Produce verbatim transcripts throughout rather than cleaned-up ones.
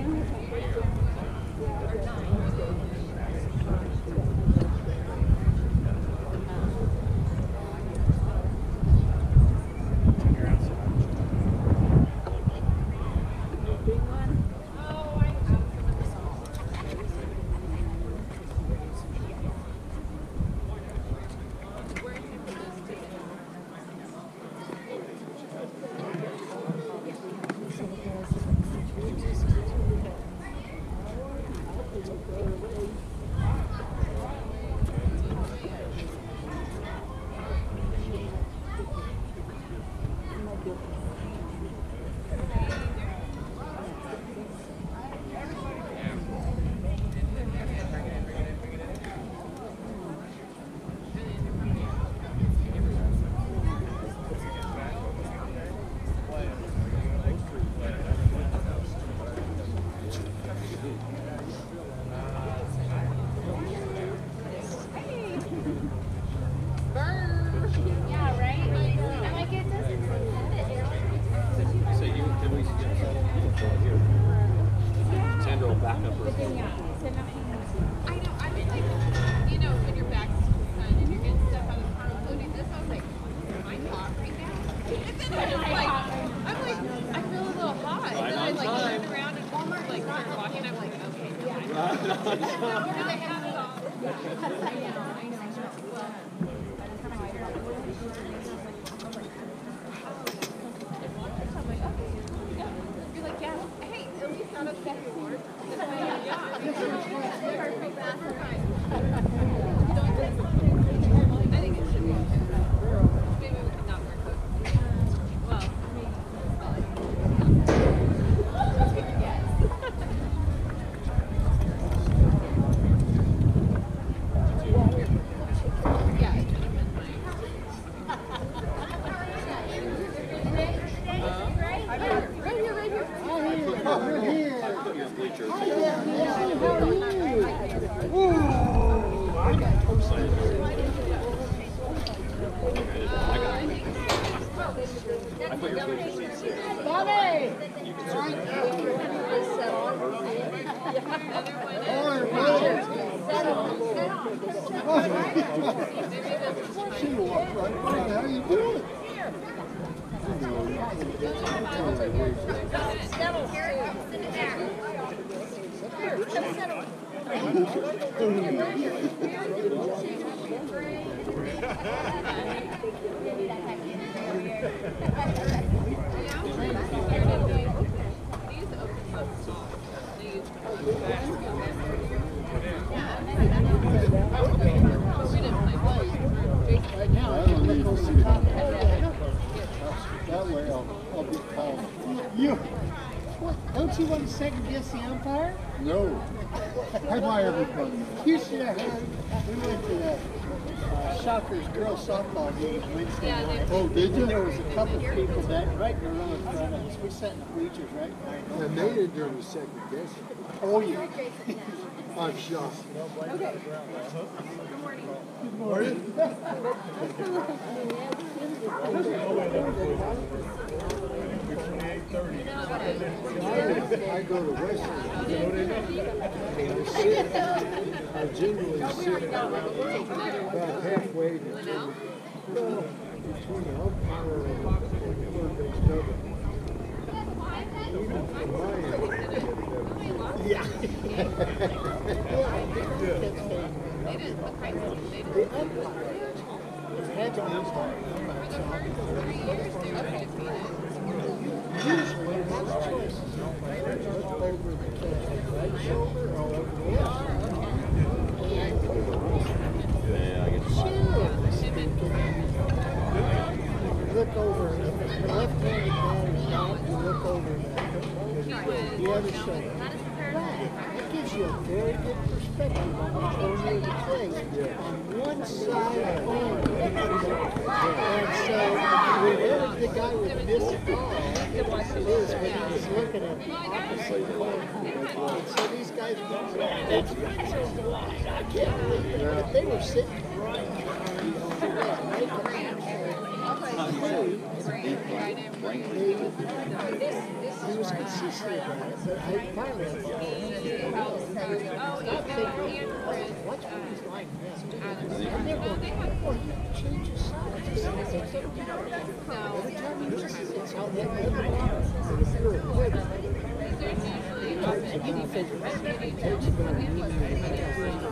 Don't you want to second guess the umpire? No. High five, everybody. You should have heard. We went to the uh, Shockers girls softball game Wednesday night. Oh, did you? And there was a couple of people that right in the row in front of us. We sat in the bleachers right behind And they didn't do the second guessing. Oh, yeah. I'm shocked. Okay. Good morning. Good morning. I go to wrestling. And I sit, I generally sit about halfway between, well, between the umpire and the third base double. Even from my end. Yeah. The umpire had to umpire. Usually those choices look over the right shoulder or over the left shoulder. Yeah, I get the Look over the left-handed batter's bat, you look over the, the other shoulder. That gives you a very good perspective on which one to play on one side only. And so whenever the guy would miss a ball, it is when he was looking at the opposite corner. And so these guys would that's right on the line. I can't believe it. But they were sitting right on the right. he was consistent about it, but I finally stopped thinking, watch what he's like now. And they're going, oh, he changes sides. Every time he misses, it's how they make it. And if you're a quitter, and he figures it takes about a minute and a half.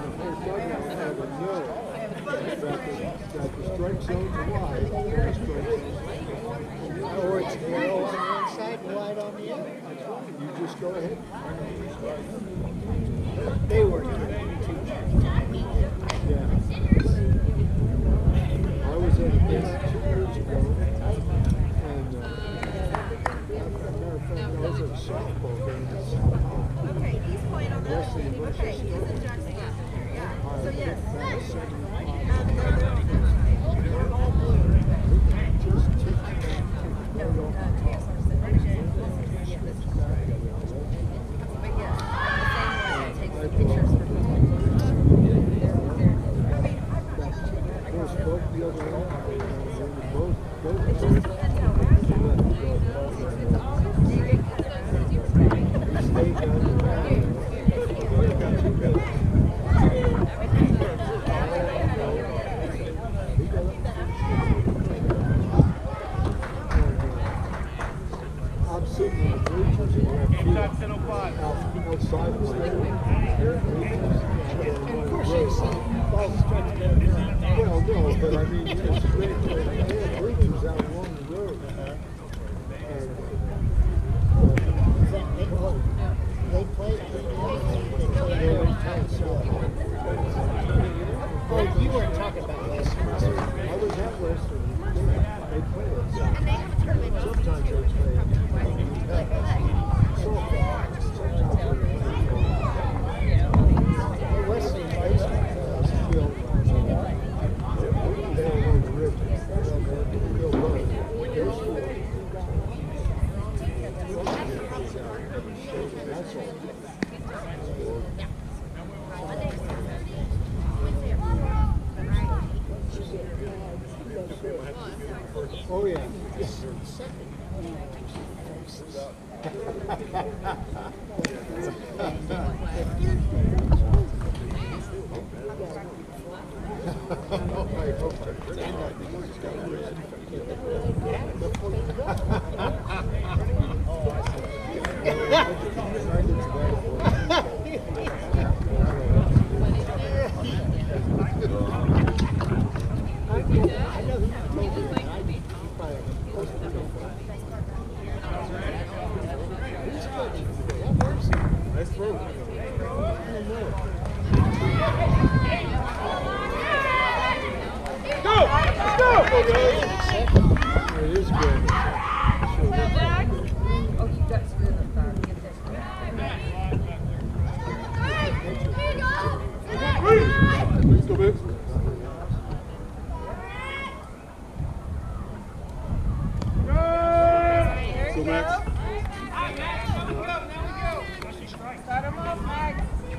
That the strike zone's wide, or the strike zone's Or it's narrow on one side and wide on the other. You just go ahead. They were too. Yeah. I was at a game two years ago, and uh, as a matter of fact, I was at a softball game at South Hall. Okay, he's playing on the other Wesley team. versus Okay, he's in Stone. Jackson. Yeah. I So yes. think that was seventy-five. Um, no, they're, they're all blue. Just tick back, tick No, right uh, off. yes, I'm saying, right here. This is, yeah, this is. But yes, I'm the same one that takes the pictures for people. They're, they're, I mean, I'm not. Of course, both the other way. Both, both. It's just, you know, I'm sitting in the bleachers and we're outside of the Of course, you see balls strike together. Well, no, but I mean, it's great. They had bleachers out along the road. And, They play, they play, they play every time. So, oh, you weren't talking about last semester. I was at Western. They play it. and they have a tournament. Sometimes they play it. So, sometimes they play it. Wesley plays. Bill, they're on the river. Bill Rose. That's all. Oh, yeah. Nice throw. Go! Let's go! It is good. Oh, you got screwed up there. Get this. Let's go, Bibbs. Go, Max. Start him off, Max.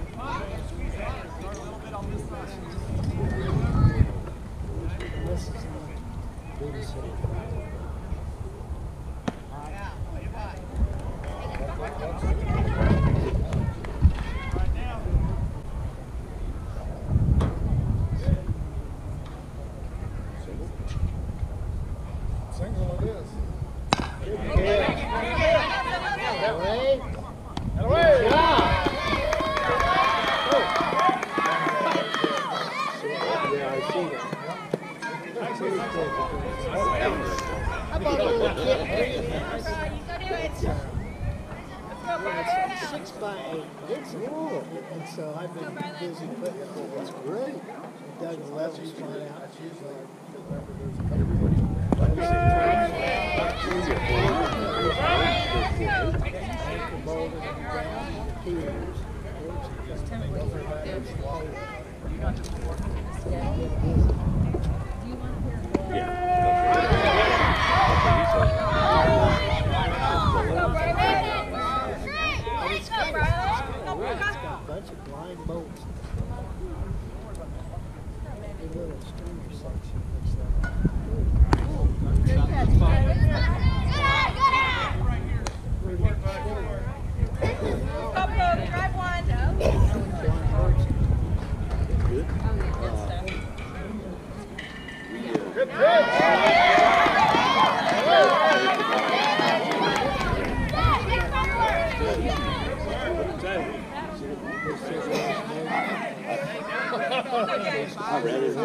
This is not babysitting. Single it is. Away. Away! Yeah. Yeah, I see that. How about a little kid? It's six by eight. It's cool. And so I've been busy putting it in. It's great. Doug Leslie's one out. She's like, it's got a bunch of blind bolts. A little stringer section. Looks like. Good pitch. I read it.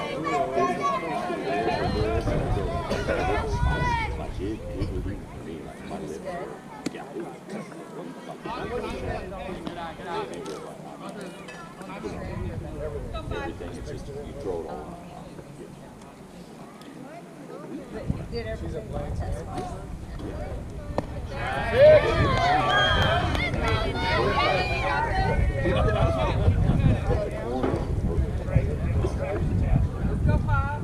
Everything, it's just you throw it on. Did everything by test last? Go, Pop.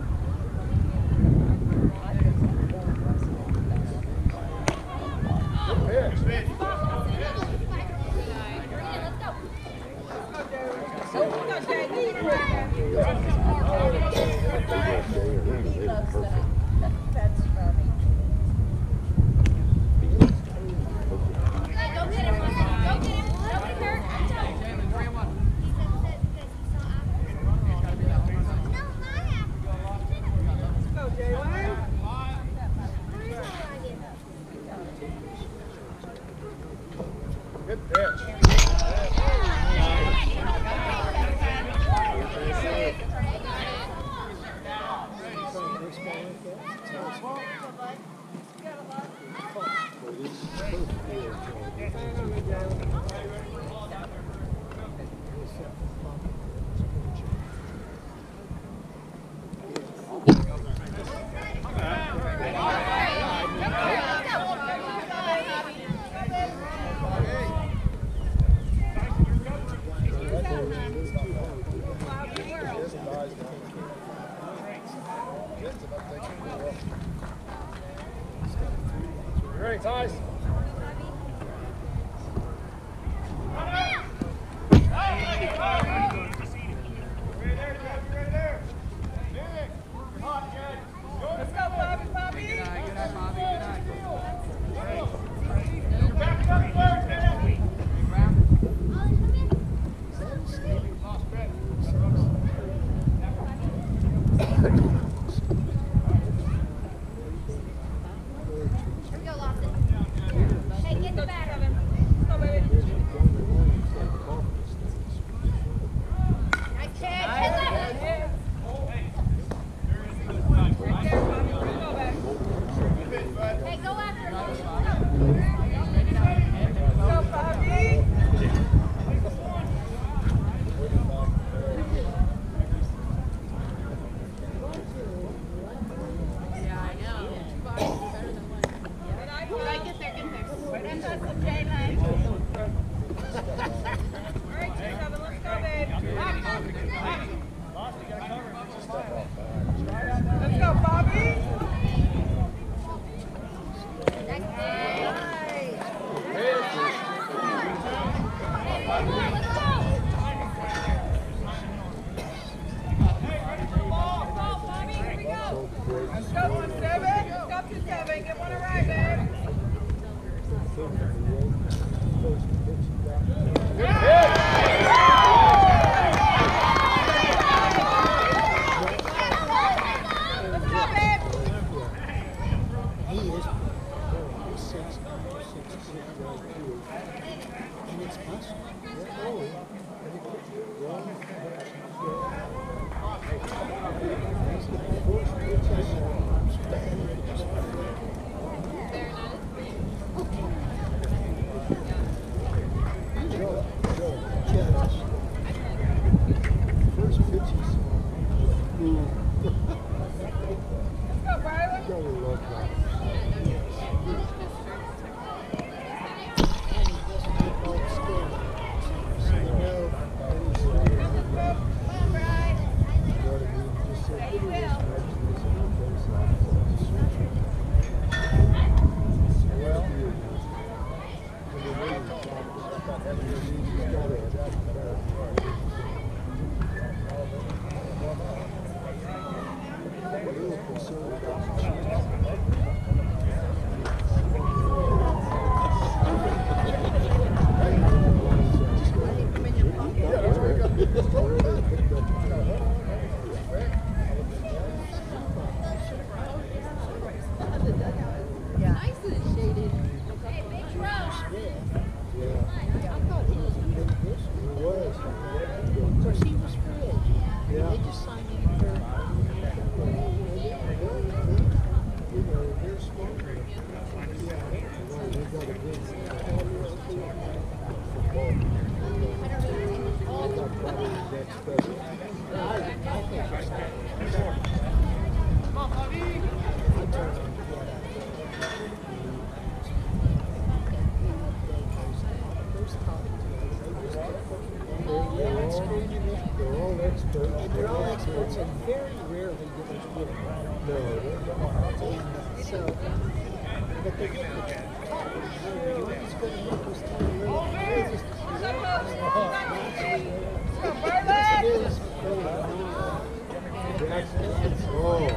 That's funny. Good pitch. Ready, Ties? Let's go, Bobby, Bobby. Good night, good night, Bobby. Good night. Back up first, man. Hey, get the back of him. Go, baby. Nice catch. Hey, go after him. Go, Bobby. Let's go, Bobby. Let's go, one seven. Let's go, two seven. Get one right, babe. Good hit. Let's go, babe. He is six, six, six, two, and it's possible. Oh, first pitches. Let's go, Brylan. Gotta love that. There you go. they're smart. Yeah, well, we got a good football. They got probably the next best. They're all experts. And they're all experts, and very rarely do they get it right on. No, they're So, but they get the call. He's going to make this time really crazy. Oh.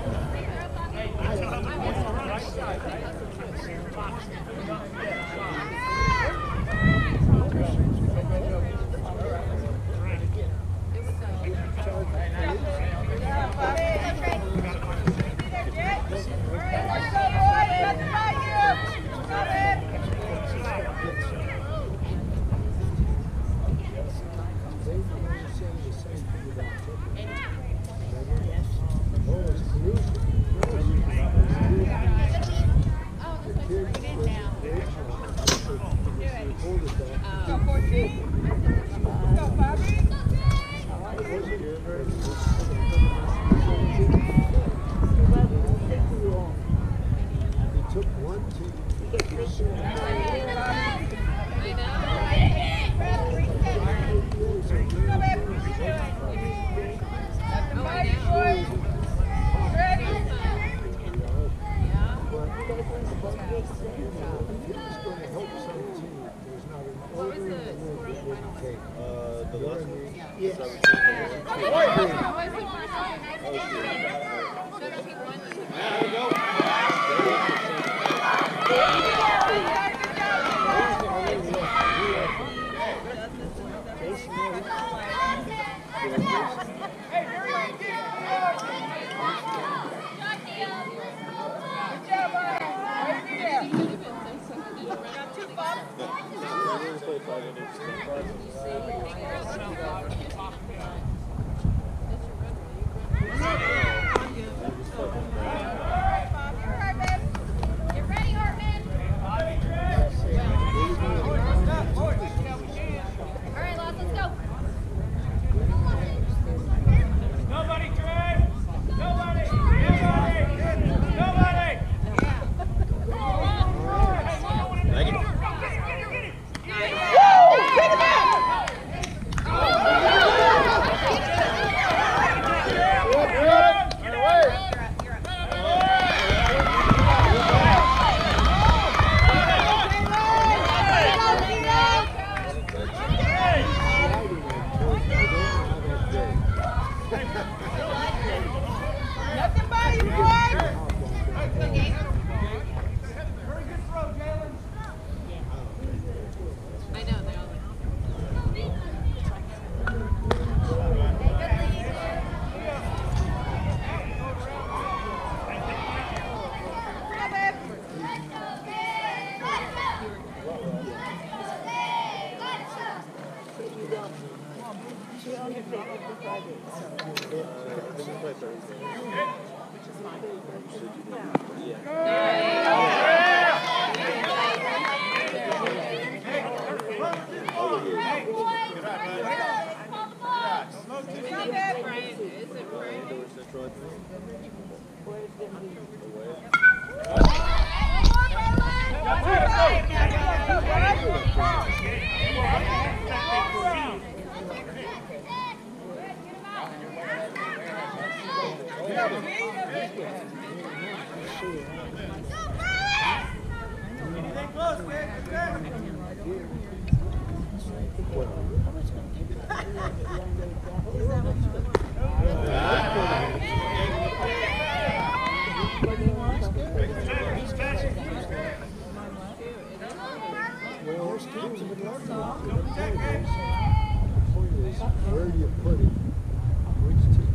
Where do you put it? Which team?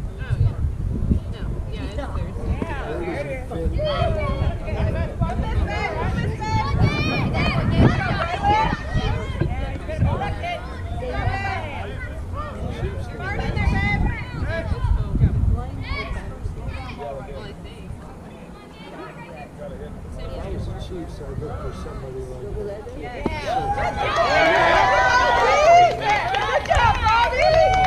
Chiefs, I look for somebody like that. Good job, Bobby!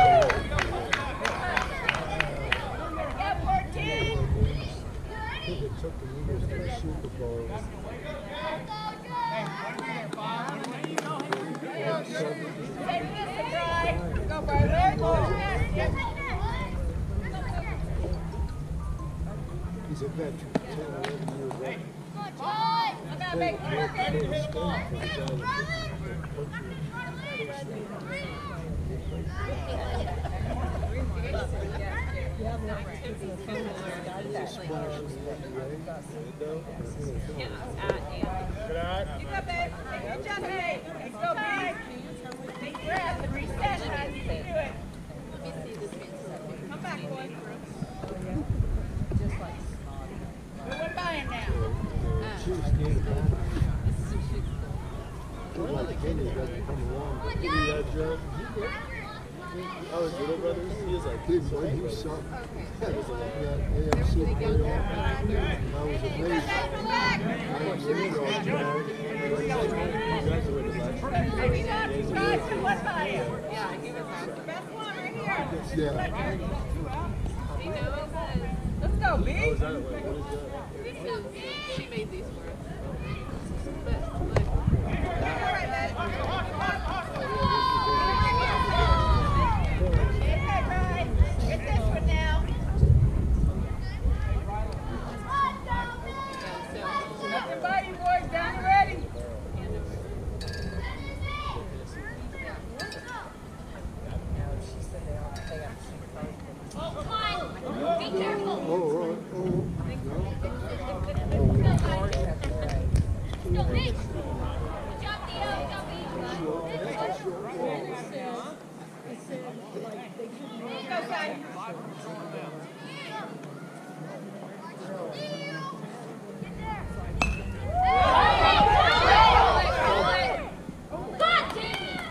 I think it took the Eagles to the Super Bowl. Go, Bobby. He's a veteran, ten, eleven year veteran. Look out, big Keep up, babe. Good job, babe. Let's go, babe. Take breath and reset, honey. You can do it. Come back, boy. We're buying now. Chiefs need a ball. Like Kenny doesn't come along. Did he that job? Oh, his little brother? He was like, Big boy, he was something. Yeah, A F C playoff. I was amazed. I was in the all job. graduated last year. Hey, we got you guys to what buy? Yeah, he was the best one right here. Yeah. Let's go, B. Oh, is that it? Wait, what is that? She made these for us. All right, babe. Hey, Brian. Get this one now. Nothing by you, boys. Down and ready. Be careful. Oh, oh, oh. Go, Mitch. Good job, Theo. Go, Simon. God damn it.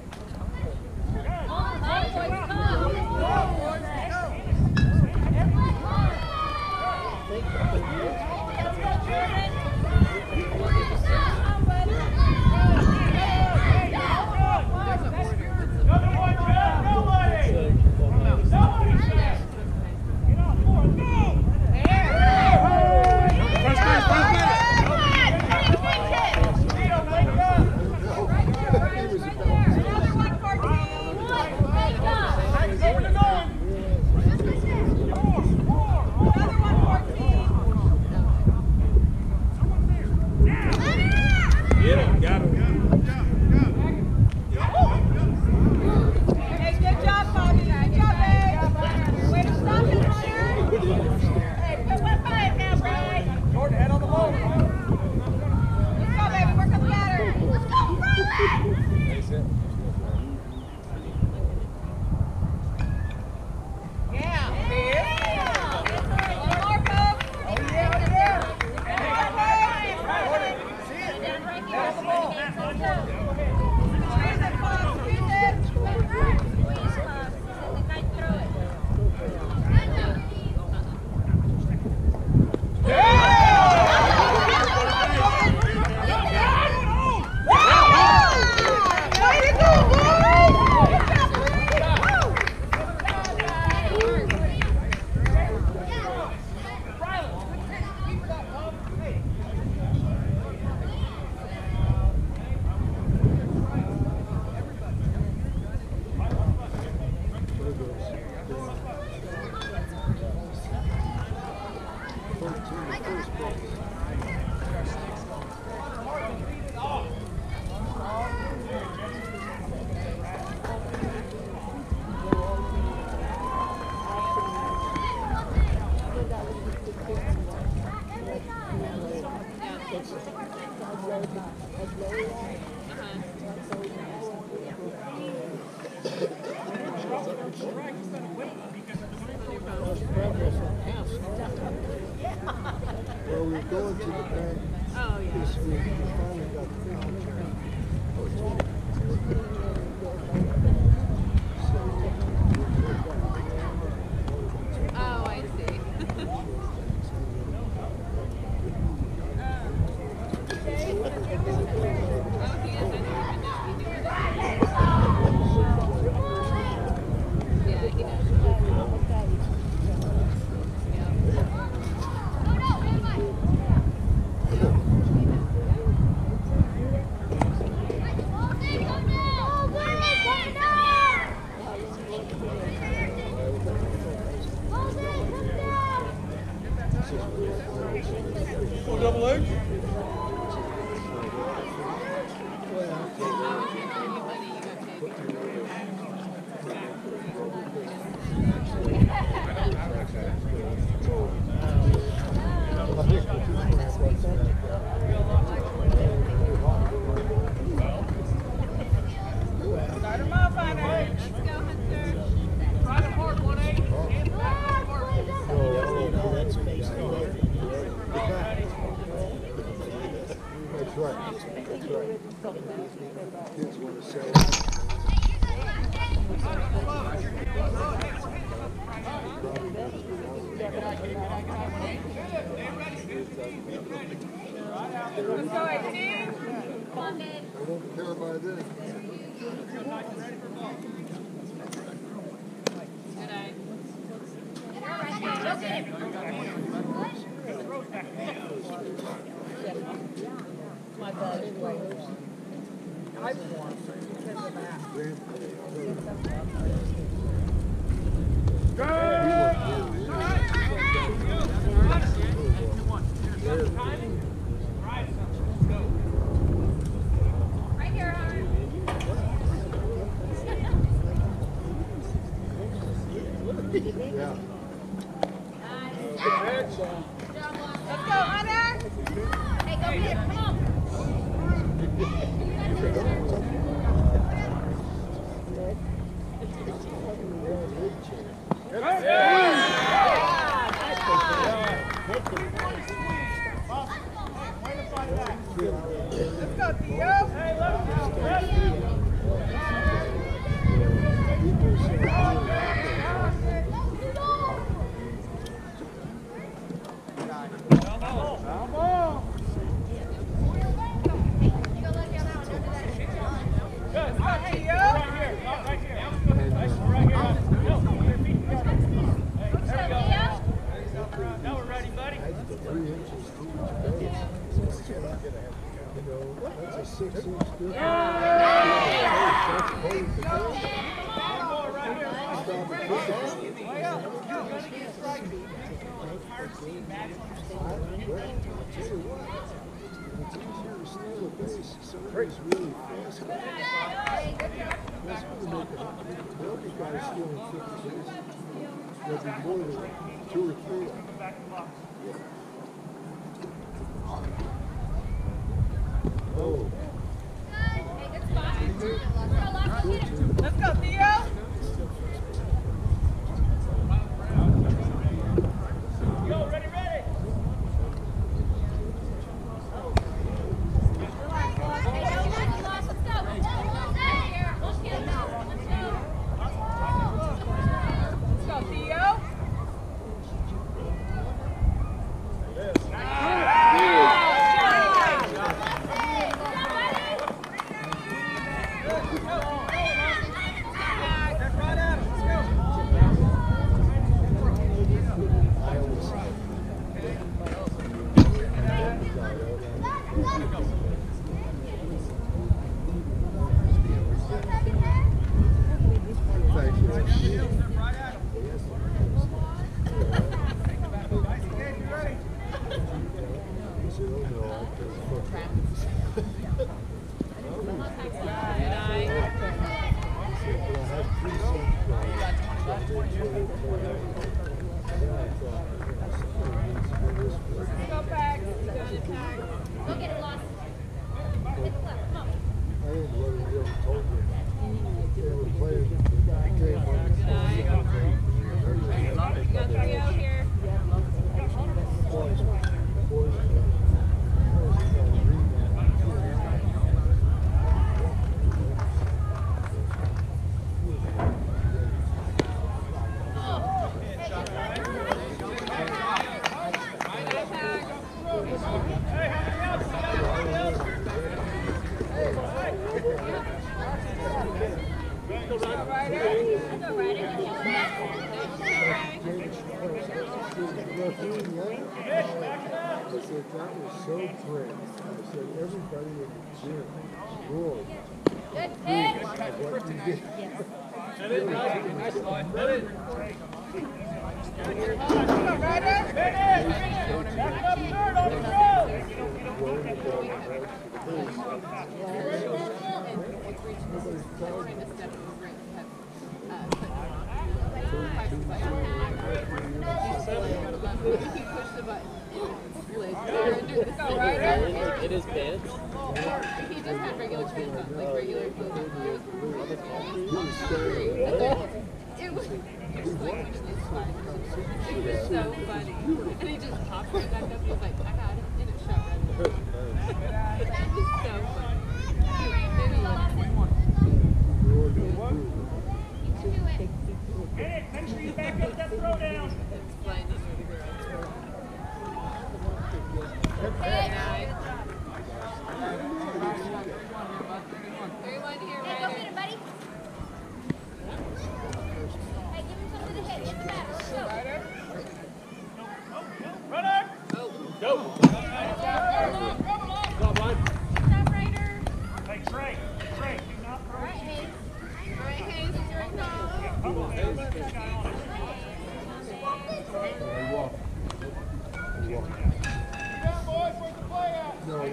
Well, we're going to the bank this week. We finally got the contract. Oh, I see. right. That's right. Kids want to sell. Let's go, eighteen. Come on, babe. I don't care by then. Good eye. My bad anyway. I've won because of that. Right here, hon. Yeah. Nice. Let's go, Hunter. Hey, go get it. Come on. Let's go, Theo. Hey, let's go. That's a six inch difference. It's easier to steal a base. Somebody's really fast. That's what we make it. The other guy's stealing fifty bases. There'll be more than two or three. Oh. Hey, good spot. Let's go, Theo. Go, ready, ready. Hey, go, let's go. Let's go. Right here. Let's get it now. Let's go. Let's go, Theo. Go back. Go get it, Lost. Hit the left. Come on. I didn't know they ever told me. They were playing the game on the You got Theo here. boys. Boys. I said, that was so great. I said, everybody in the gym roared Good pitch. at what you did. Nice line. Hit it. Go, Ryder. Finish. Back up third on the road. Rolling the ball right to the base. Go, Ryder. It is pants. He just had regular pants on, like regular clothes. He was staring at It was, it was like when he was fine. It was so funny. And he just popped right back up. He was like, I got it. And it shot right there.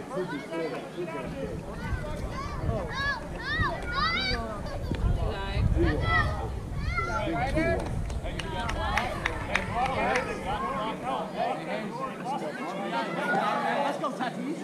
Who before that? Who got paid? Right there. Let's go, Tatis.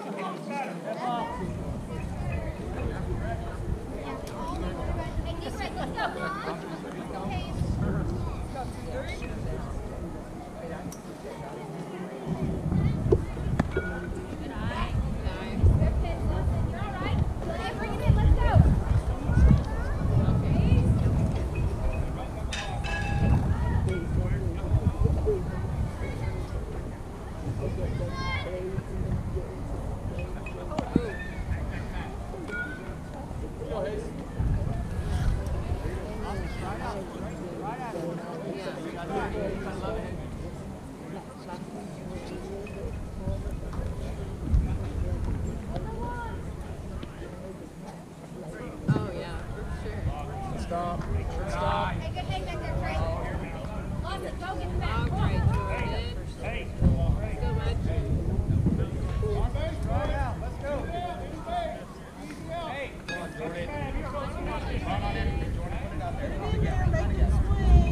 Oh, yeah, for sure. Stop. Stop. Hey, good hang back there, Trey. Lawson, go get the back. All right, Jordan. Hey. Let's go, bud. Let's go. Hey. Come on, Jordan. Run on in. Jordan, put it out there. Put it together. Make it swing.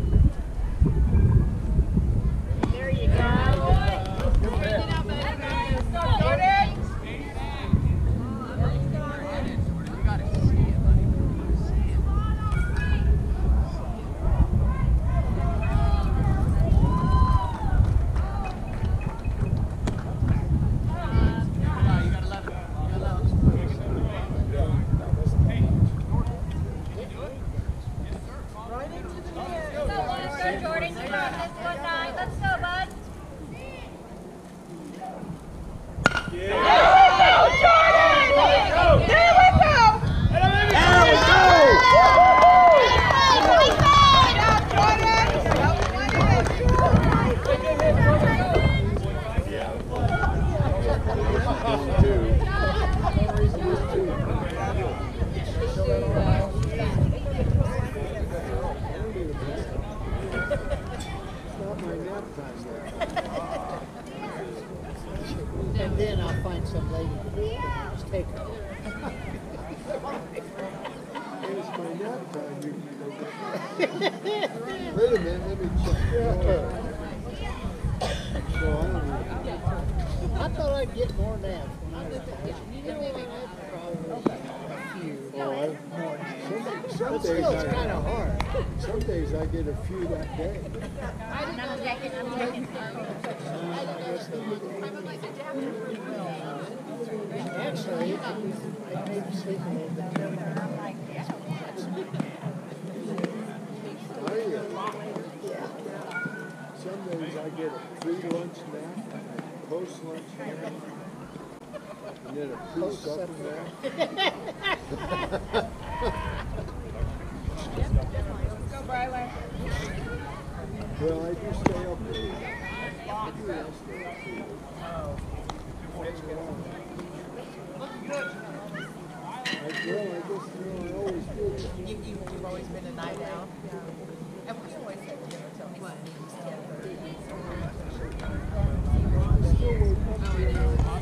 There you go. Bring it out, bud. Jordan. Go, Jordan. Come on, let's go, nine. Let's go, bud. And then I'll find some lady to just take her. It's my nap time. You can go get Wait a minute, let me check. So I don't know. I thought I'd get more naps when I was college. You know, I had probably a few. Oh, I, some, some But days still, it's I, kind of hard. some days I get a few that day. I'm checking, I'm checking. Actually, I may be sleeping a little bit too much. I, uh, some days I get a pre-lunch nap, post-lunch nap, and then a pre-supper nap. Go, Briley. Well, I do stay up late. I do, I stay up late. Once in a while. I, well, I guess, you know, I always do. You, you, you've always been a night out. And we always had dinner till what? ten thirty. I still wake up.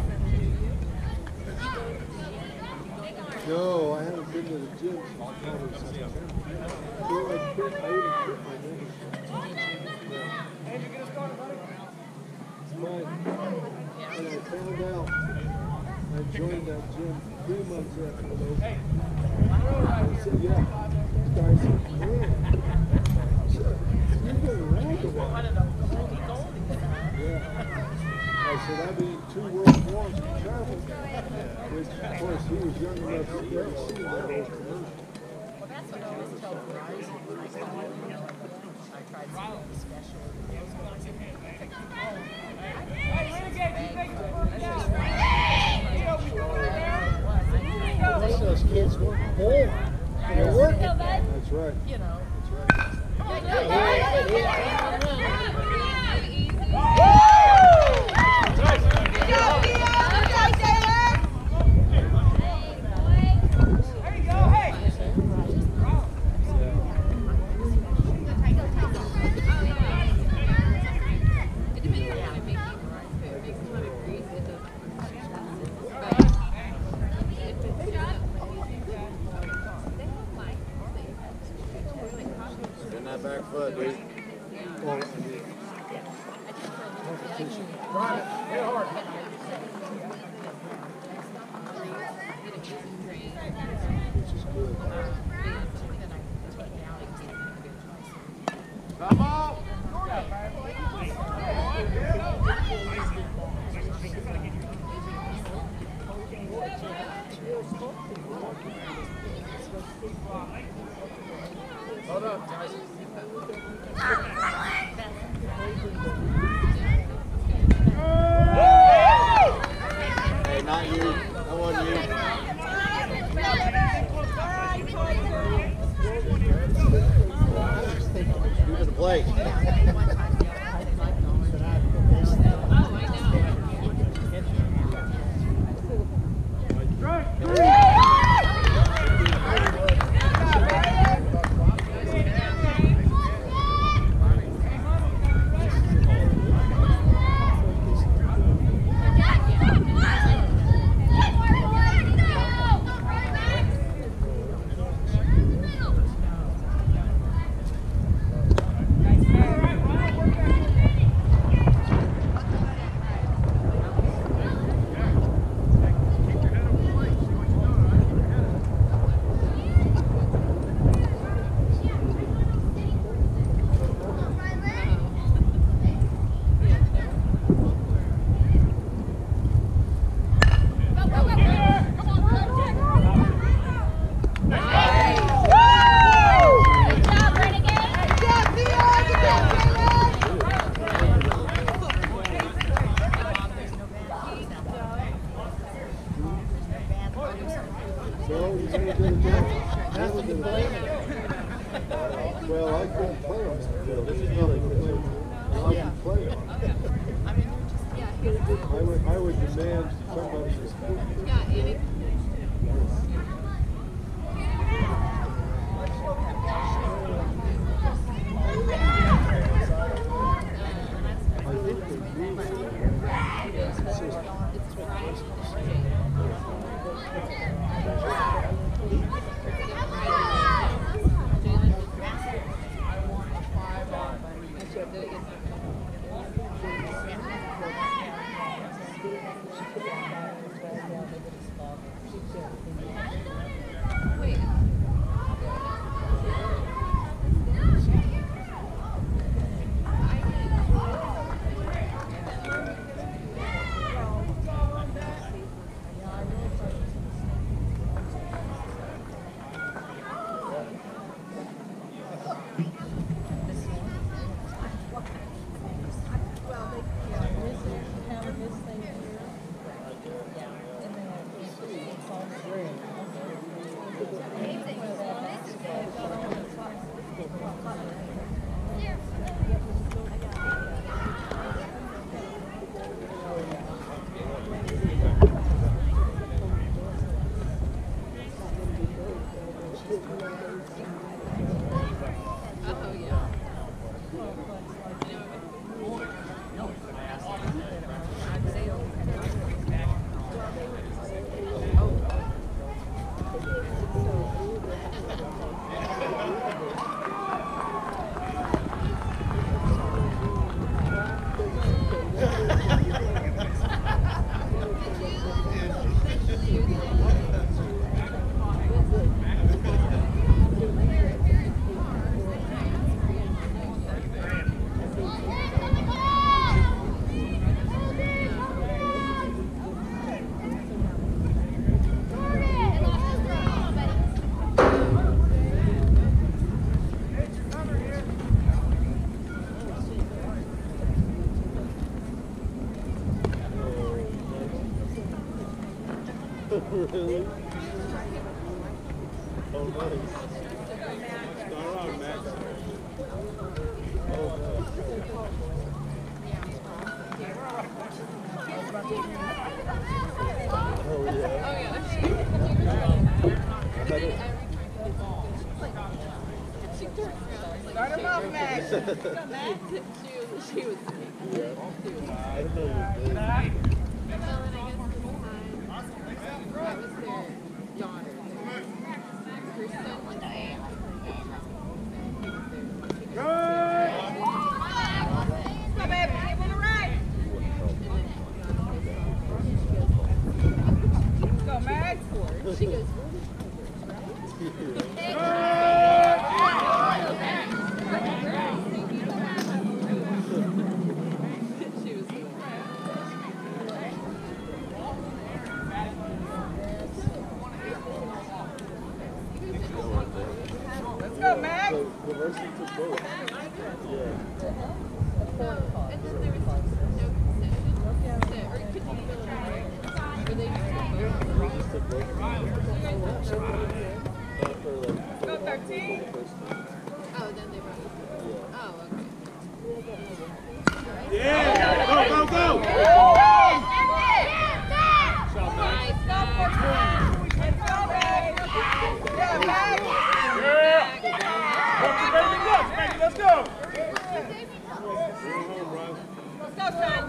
No, I haven't been to the gym since probably September. Well, I quit, I even quit my membership. Andrew, get us started, buddy. It's mine. And I found out, I joined that gym three months after it opened. I said, yeah. The guy said, man, sure, you're getting around a while. Yeah. I said, I've been in two world wars and traveled. Which, of course, he was young enough to get to see that whole commercial. Well, that's what I always told Verizon when I started, you know, I tried to get the special. Hey, Renegades, you take the first down. Yo, we going in there. At least those kids weren't born. They're working. That's right. You know. That's right. Yeah, yeah, yeah, yeah. There you go, hey. It depends on how big you are, too. It makes a lot of grease with the Well, I mean, competition. Right, hit hard. Which is good. Come on. Hold up, Tyson. Hey, not you. That wasn't you. Shoot to the plate. So, you gonna do it now? That's the play. Well, I couldn't play on that field. This is not like I can play on it. I would, I would demand somebody to speak. I think they need Really? Oh, nice. Start on, Max. Oh, oh, yeah. Start him off, Max. She was, she was, I don't know what it is. that was their daughter. Her son was there. Go! She goes, Let's go, Max. So the varsity took both. Yeah. And then there was no concession. So, or could you even try? Or they just They just took both. Not for like. Let's go, thirteen. Oh, then they run. Oh, okay. Yeah! Go, go, go! Nice. Let's go, Max. Yeah, Max. Let's go. Let's go, son.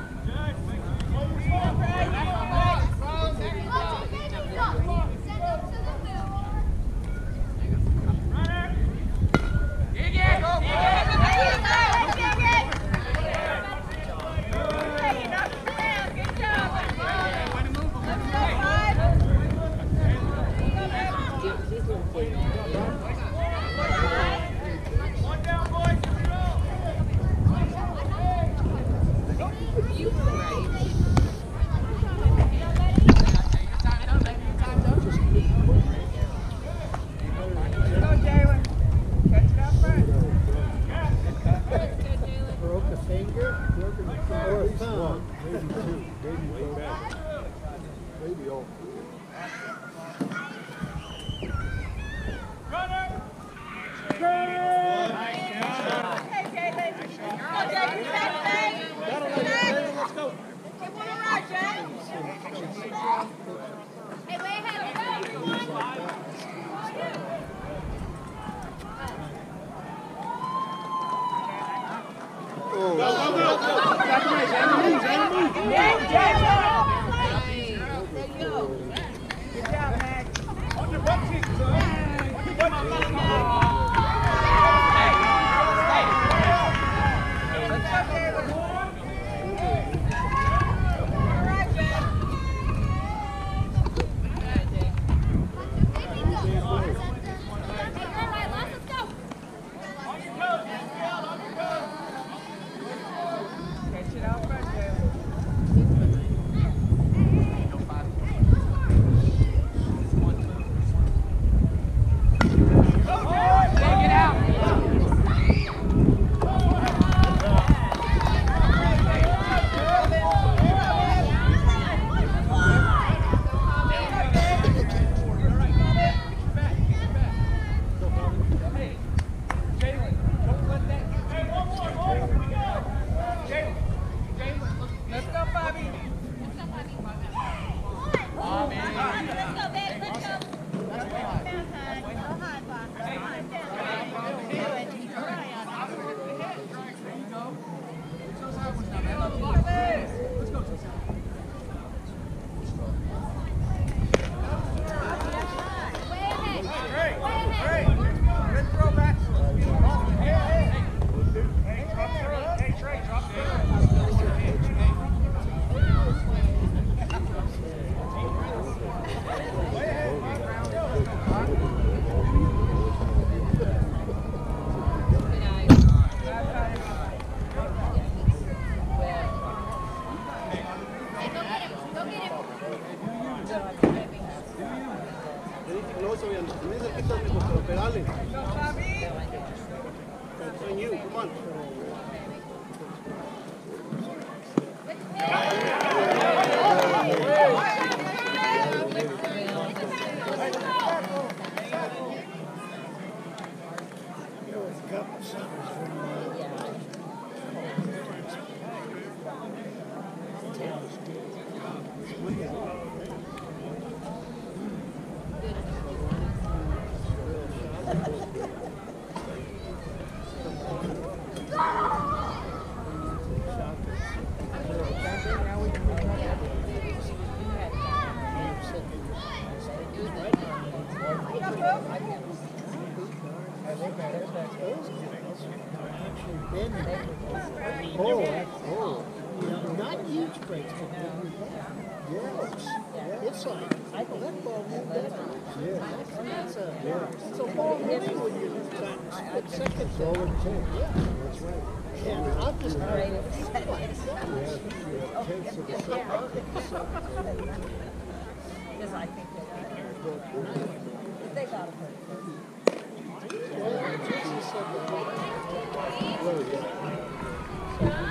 Broke a finger, broke a or a thumb. Maybe two. Maybe both. Maybe all three. Hey, Jalen. Go, Jay. You back, Jay. Let's go. Hey, one more ride, Jay. Hey, way ahead. Go, go, go! Back away, Xander, move, Xander, move! Yeah, Jay. There you go. Good job, Max. On your butt cheeks, son. On your butt cheeks. Let's go, Jalen. All right, Jay. Catch it out front, Jalen. Take it out. Let's go, Bobby. Good throwback. Hey, Trey, drop No, so bien. Tenés cerquita de nuestro pedales. Go, Bobby. It's on you. Come on. Oh, that's oh. You know, not huge breaks, but big breaks. Yes, yes. it's like, well, that ball went that way. Yeah. It's a, yeah. It's a long way when you're trying to split seconds. It's all it takes. Yeah. That's right. And I'm just not You have, you have tenths of a second. Because I think they they got to put it. Well, Jesus said that. Well, yeah.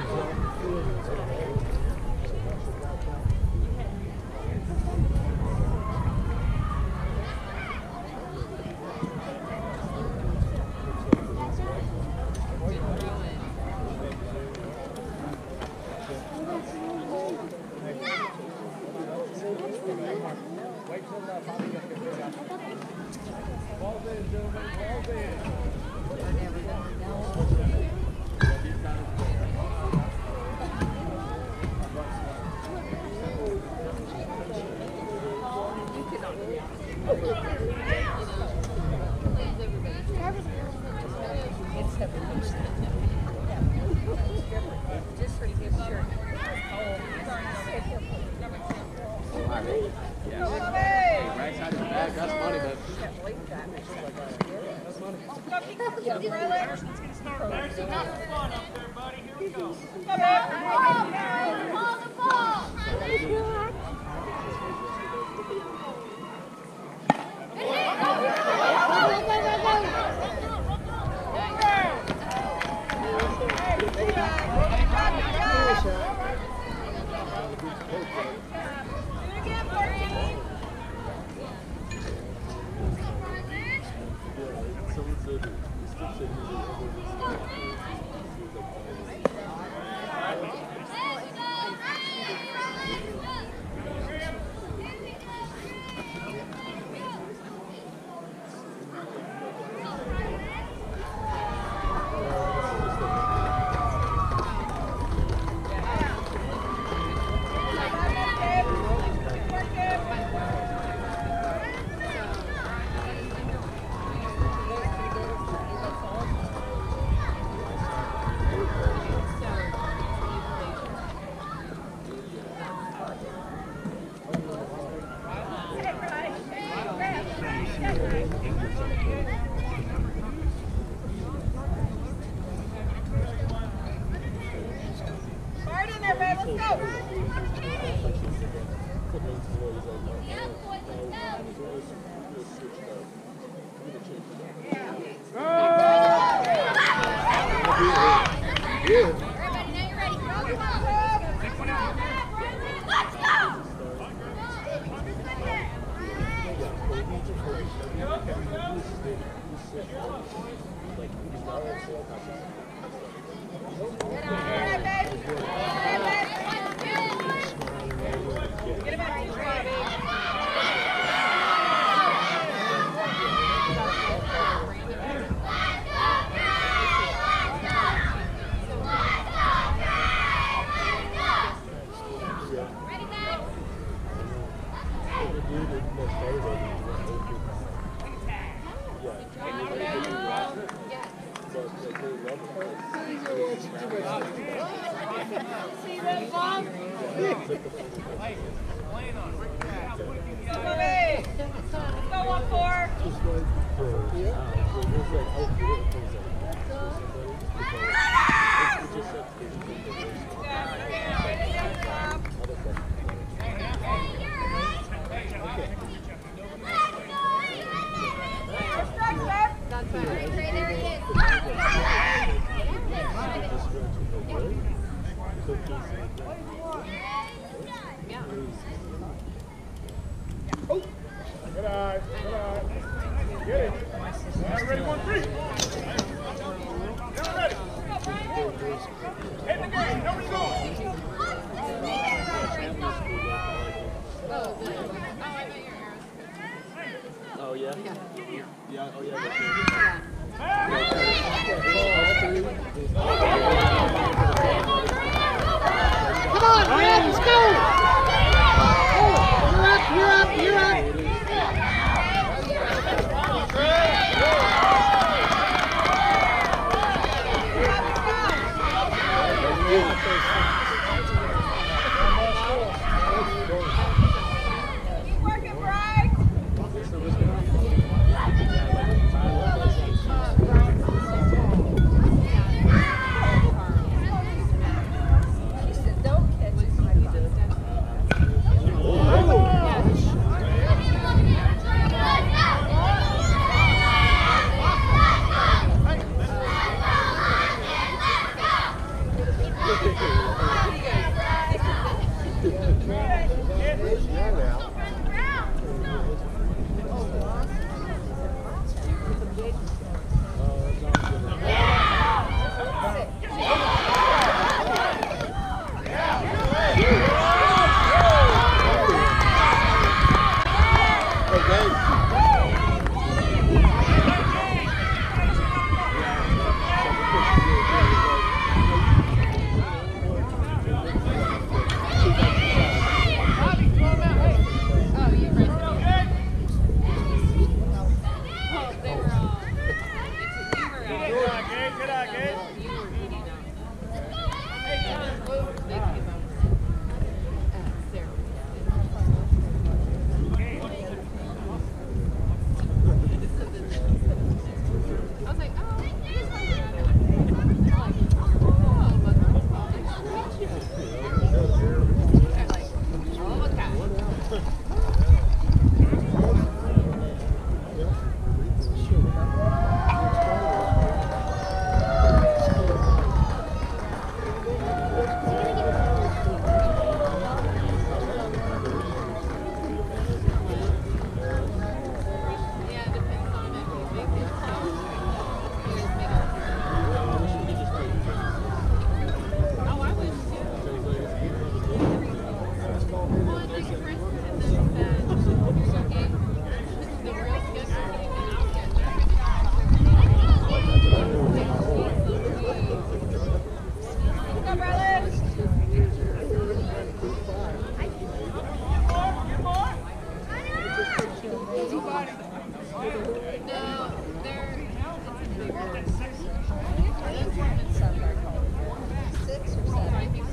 Six or seven.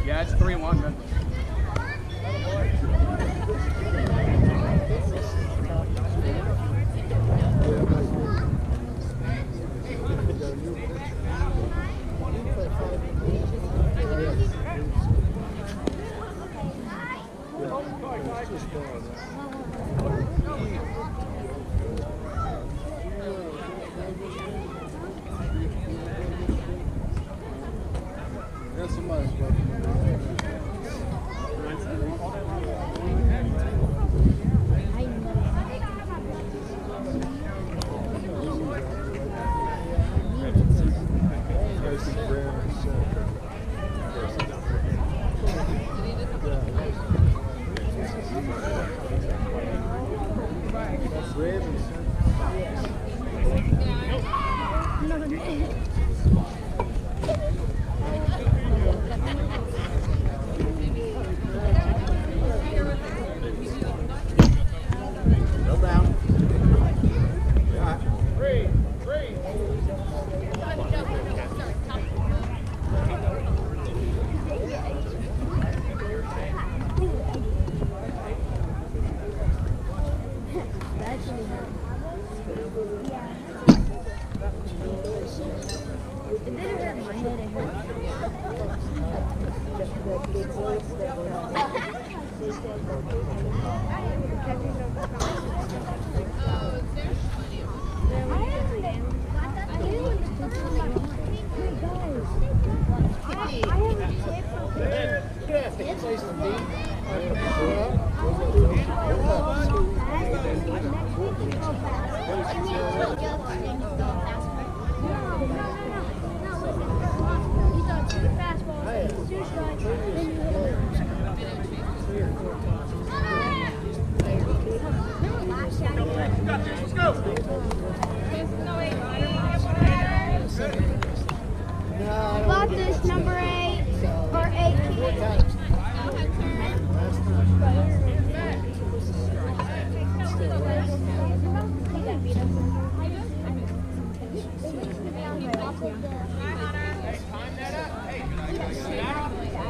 Yeah, it's three one, man. That's somebody's Got this number eight or eighteen. Time that up. Hey,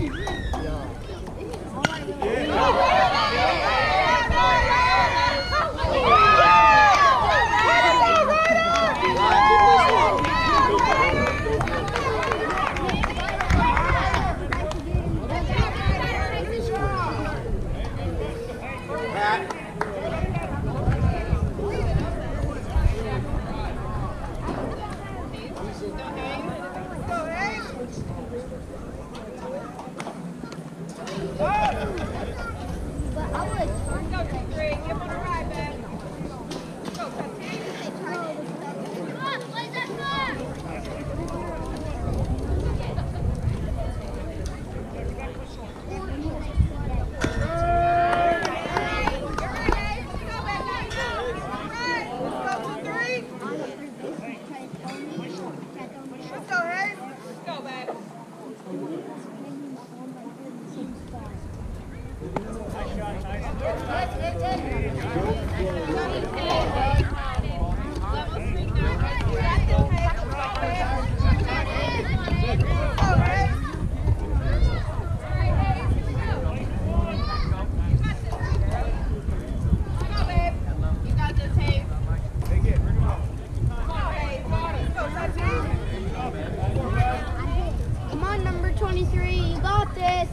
Come on, number twenty-three, you got this.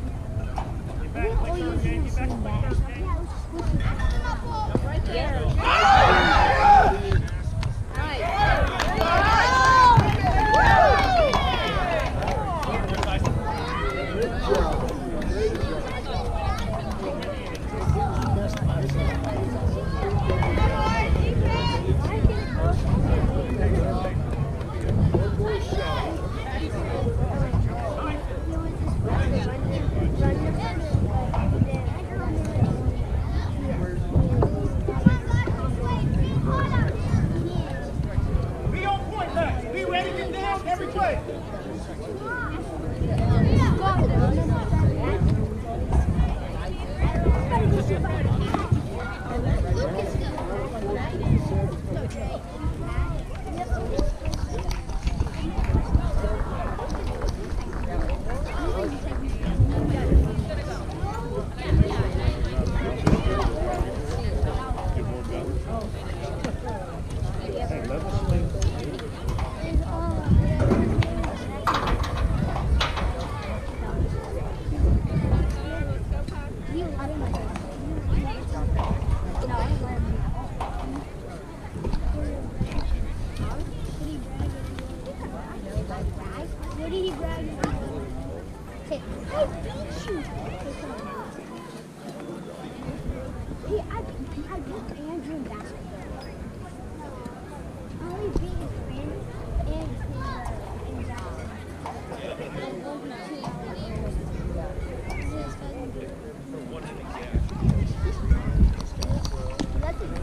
Right there. What did he brag about? Hey, I beat you. Hey, I, I beat Andrew in basketball. I only beat his friend and his uh, in basketball. That's his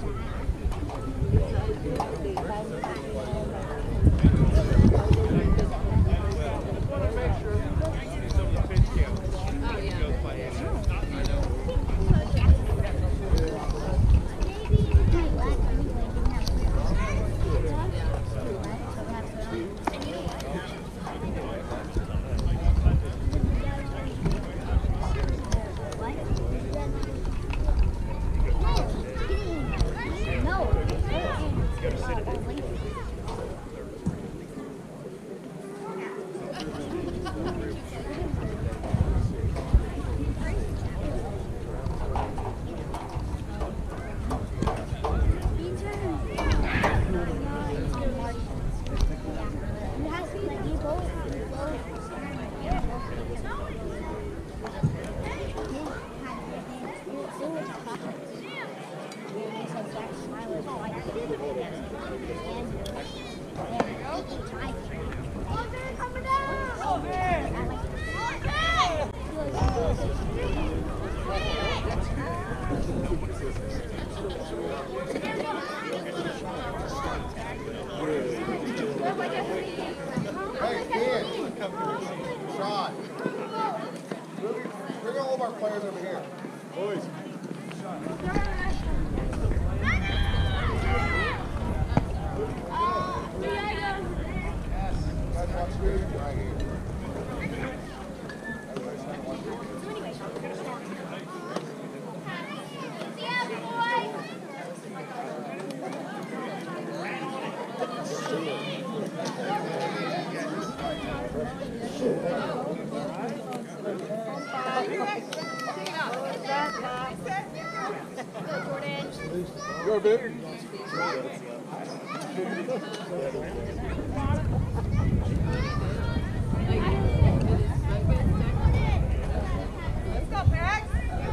Hey, Ian, Sean, bring all of our players over here. Boys. Guys, watch this right here. bit. Let's go, Max.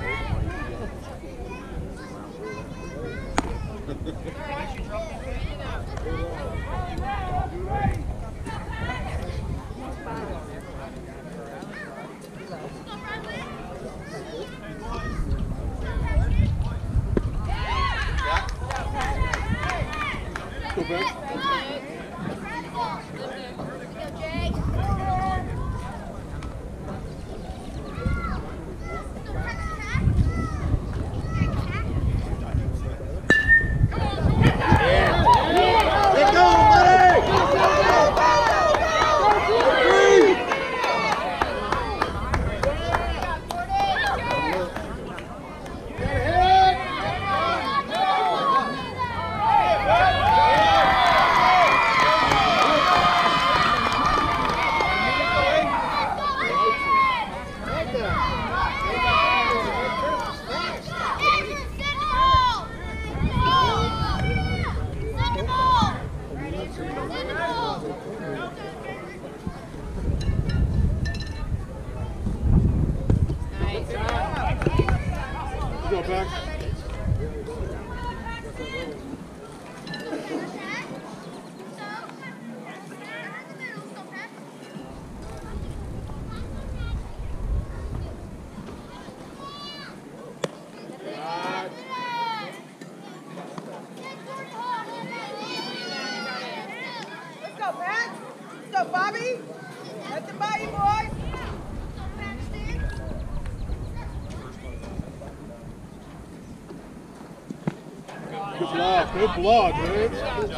Go back. Get going, buddy! Go back. Let's go, Pat. Let's go, Bobby. Let them by you, boys. Good block. Good block, man.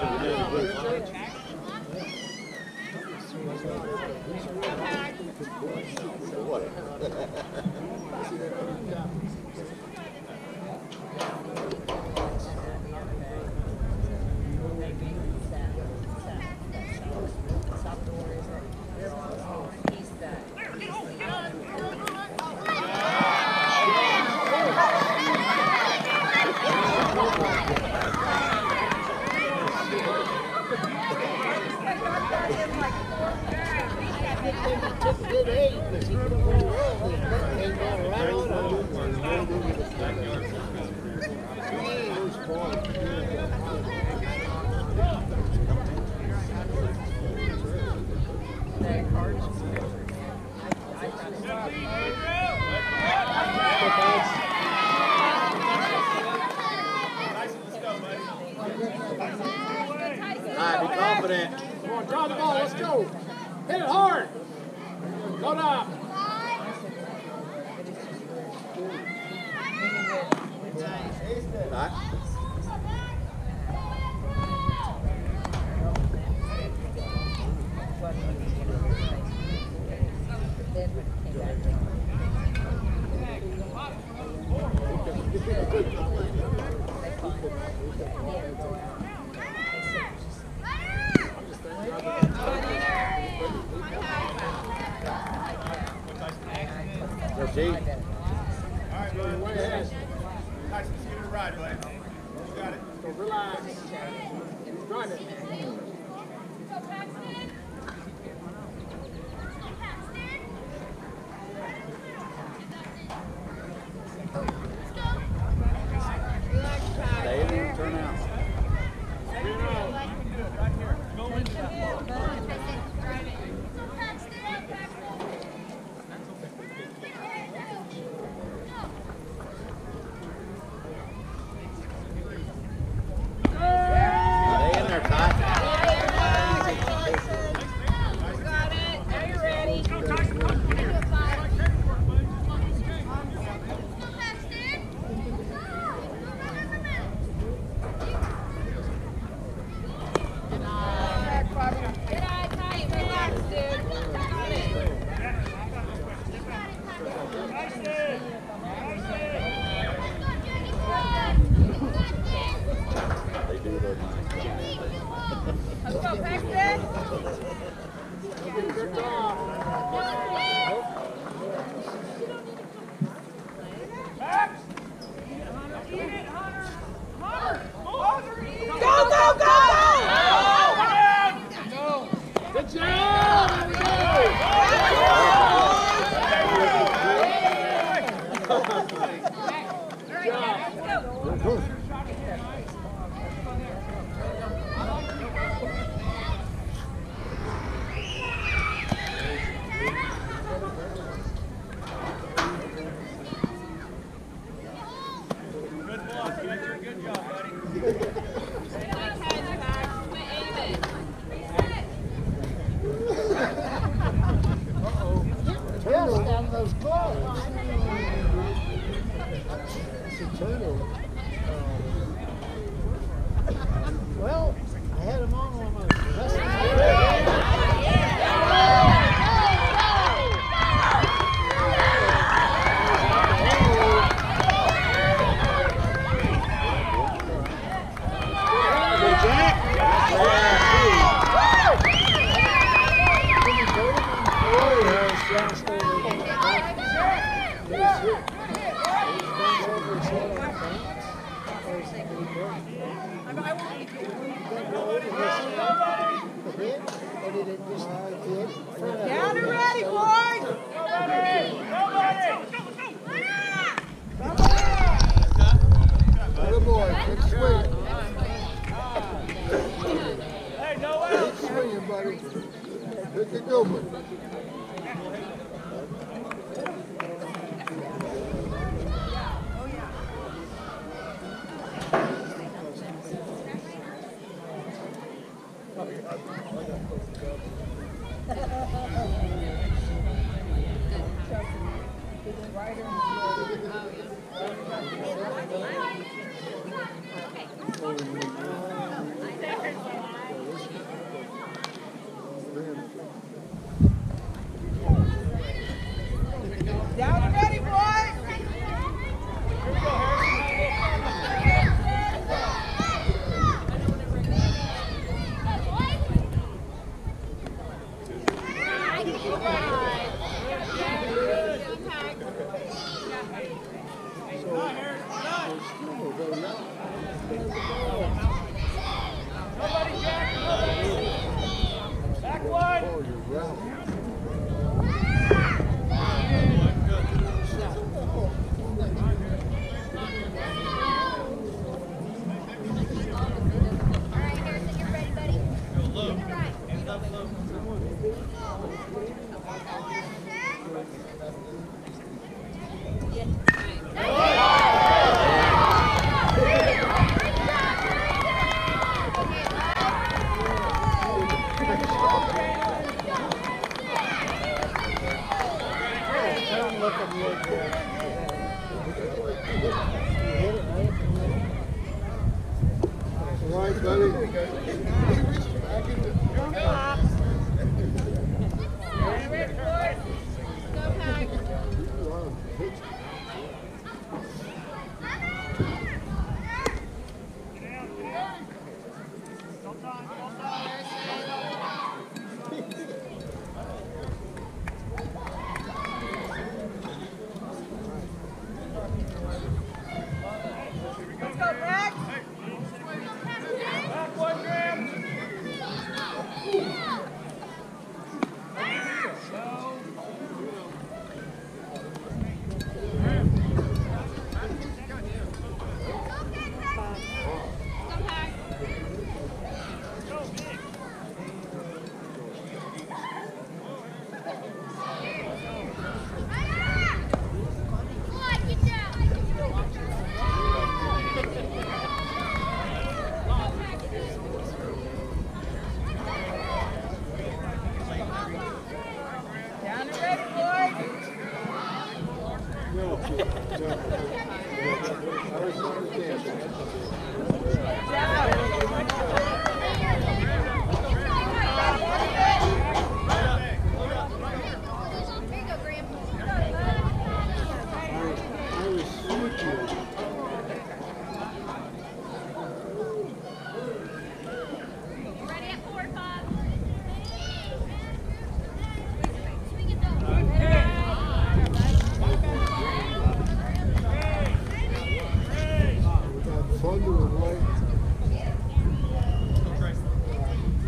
Good eight, because he couldn't go around. He came down around. Those balls. All right, be confident. Come on, draw the ball. Let's go. Hit it hard. Go down. All right. Let's see. All right, buddy. Way ahead. Tyson, just give it a ride, buddy. You got it. So relax. Drive it. Stay in and turn out. Stay in there, Ty. Got it. Now you're ready. Good eye, tight. Relax, dude. Got it. They do it over. Let's go, Paxton. Good job. Eat it, Hunter. Hunter. was close. It's a turnover. Well, I had him on when I was wrestling. Down and ready, boys! Good boy, good swing. Hey, no way! Good swinging, buddy. Pick a good one. Down and ready, boys! Back one! Oh, you're right. All right, Harrison, you're ready, buddy. All right. Turn looking real good. You hit it, right? All right, buddy. Go, Pack. Let's go, Brad! Back one, Graham! Go, Pack. Down and ready, boys! No, no. I was understanding. Here you go, Graham. I was switching. Ready at four, five. Swing it though. We got thunder and light.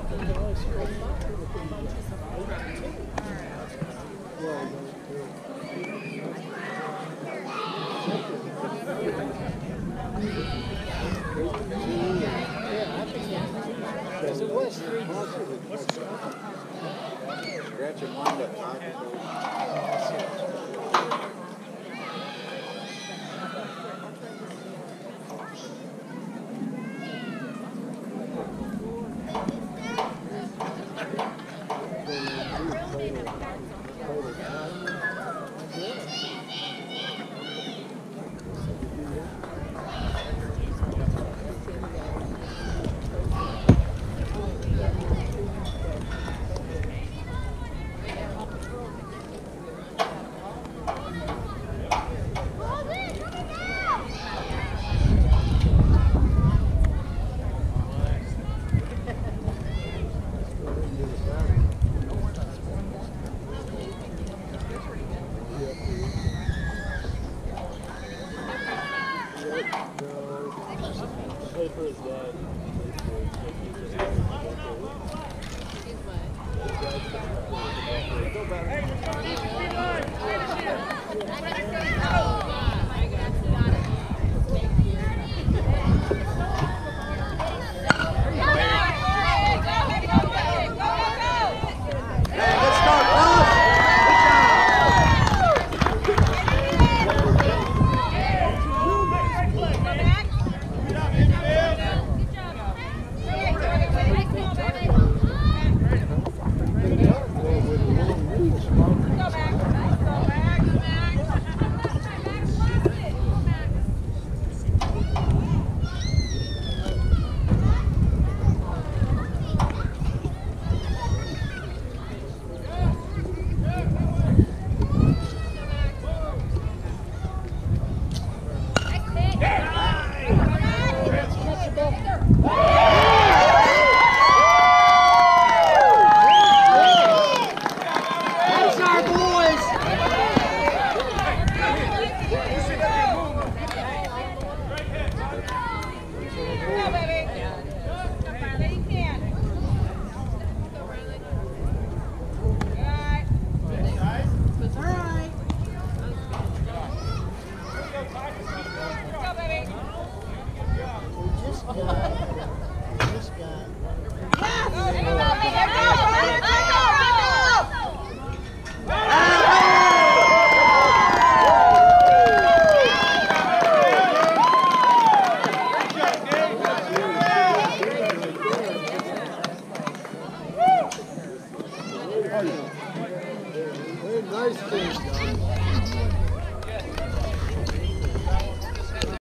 Because it was three. Scratch your mind up, Todd. Go,